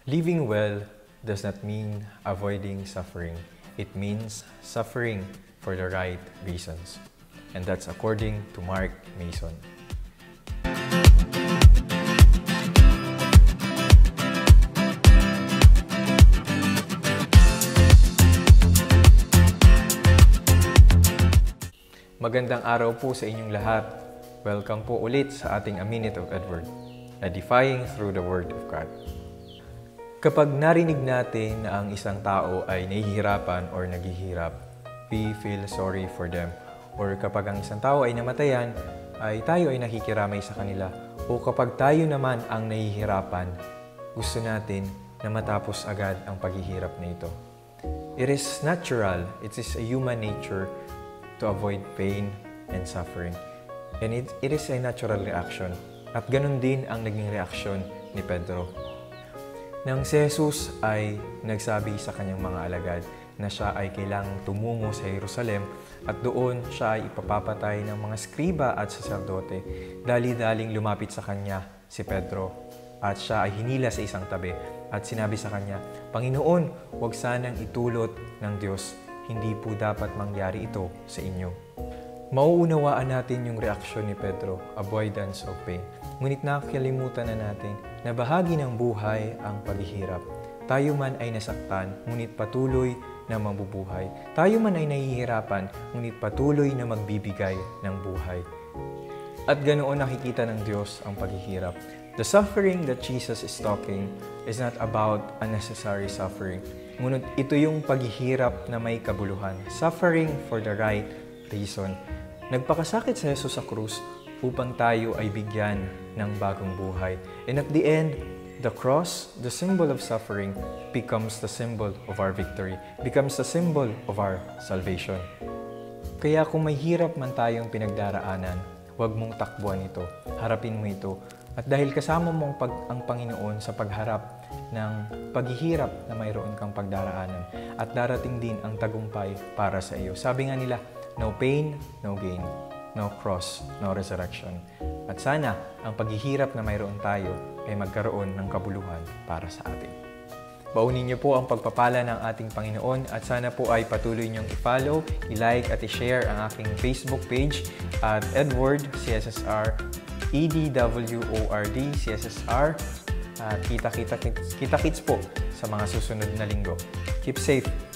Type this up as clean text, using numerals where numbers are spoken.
Living well does not mean avoiding suffering. It means suffering for the right reasons. And that's according to Mark Mason. Magandang araw po sa inyong lahat. Welcome po ulit sa ating A Minute of Edward, Edifying through the Word of God. Kapag narinig natin na ang isang tao ay nahihirapan or naghihirap, we feel sorry for them. Or kapag ang isang tao ay namatayan, ay tayo ay nakikiramay sa kanila. O kapag tayo naman ang nahihirapan, gusto natin na matapos agad ang paghihirap na ito. It is natural, it is a human nature to avoid pain and suffering. And it is a natural reaction. At ganun din ang naging reaksyon ni Pedro. Nang si Jesus ay nagsabi sa kanyang mga alagad na siya ay kailangang tumungo sa Jerusalem at doon siya ay ipapapatay ng mga skriba at saserdote, dali-daling lumapit sa kanya si Pedro at siya ay hinila sa isang tabi at sinabi sa kanya, "Panginoon, huwag sanang itulot ng Diyos. Hindi po dapat mangyari ito sa inyo." Mauunawaan natin yung reaksyon ni Pedro, avoidance of pain. Ngunit nakakalimutan na natin na bahagi ng buhay ang paghihirap. Tayo man ay nasaktan, ngunit patuloy na mabubuhay. Tayo man ay nahihirapan, ngunit patuloy na magbibigay ng buhay. At ganoon nakikita ng Diyos ang paghihirap. The suffering that Jesus is talking is not about unnecessary suffering. Ngunit ito yung paghihirap na may kabuluhan. Suffering for the right reason. Nagpakasakit si Jesus sa krus upang tayo ay bigyan ng bagong buhay. And at the end, the cross, the symbol of suffering, becomes the symbol of our victory, becomes the symbol of our salvation. Kaya kung may hirap man tayong pinagdaraanan, huwag mong takbuhan ito, harapin mo ito. At dahil kasama mo ang Panginoon sa pagharap ng paghihirap na mayroon kang pagdaraanan at darating din ang tagumpay para sa iyo. Sabi nga nila, no pain, no gain. No cross, no resurrection. At sana, ang paghihirap na mayroon tayo ay magkaroon ng kabuluhan para sa atin. Baunin niyo po ang pagpapala ng ating Panginoon at sana po ay patuloy niyong i-follow, i-like at i-share ang aking Facebook page at Edward CSSR, EDWORD CSSR. Kita-kits po sa mga susunod na linggo. Keep safe.